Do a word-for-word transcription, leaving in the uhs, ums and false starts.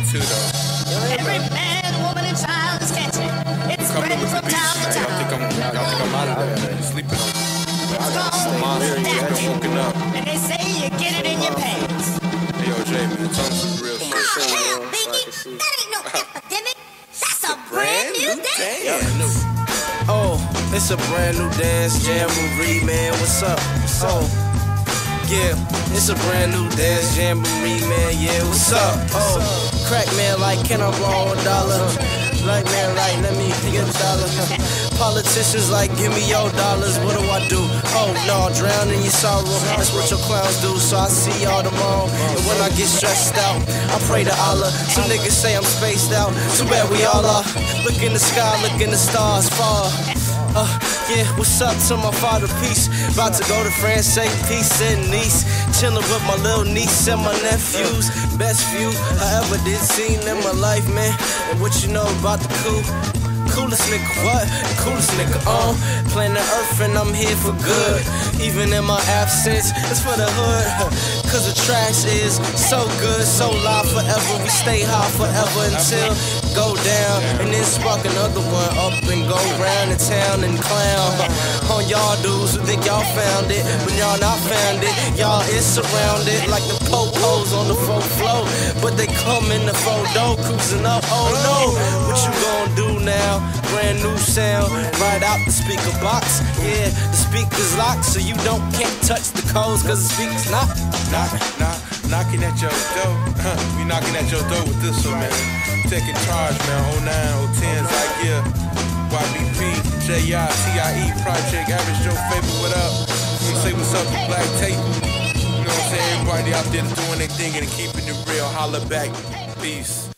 too, though. Every man, woman, and child is catching. It's Coming spreading with the from beats, town to man. Y'all think town. I'm, y'all think I'm out of there? Sleeping on me. I'm just been woken up. And they say you get it in your pants. Hey, yo, Jay, man, tell me some real shit. Oh, hell, Biggie, that ain't no epidemic. That's a brand new dance. Oh, it's a brand new dance, jamboree, man, what's up? Oh, yeah, it's a brand new dance, jamboree, man, yeah, what's up? Oh, crack man, like, can I borrow a dollar? Like, man, like, let me get a dollar. Politicians like, give me your dollars, what do I do? Oh, no, drown in your sorrow, that's what your clowns do. So I see y'all tomorrow, and when I get stressed out, I pray to Allah. Some niggas say I'm spaced out, too bad we all are. Look in the sky, look in the stars, fall. Uh, yeah, what's up to my father, peace. About to go to France, say peace and niece. Chillin' with my little niece and my nephews. Best view I ever did seen in my life, man. And what you know about the cool? Coolest nigga, what? The coolest nigga on planet Earth, and I'm here for good. Even in my absence, it's for the hood. Cause the tracks is so good, so live forever. We stay high forever until go down, and then spark another one up and go round the town and clown on y'all dudes who think y'all found it, but y'all not found it. Y'all is surrounded like the po-pos on the fourth floor, but they come in the photo cruising up. Oh no, what you gonna do now? Brand new sound right out the speaker box. Yeah, the speaker's locked, so you don't can't touch the codes, cause the speaker's not. Knock, knock, knocking at your door. We knocking at your door with this one, man. Taking charge, man. oh nine, oh ten, Zaire, Y B P, J I, T I E, Projeck, Average Joe, Favorite, what up? You wanna say what's up to Black Tape? You know what I'm saying? Everybody out there doing their thing and keeping it real. Holla back. Peace.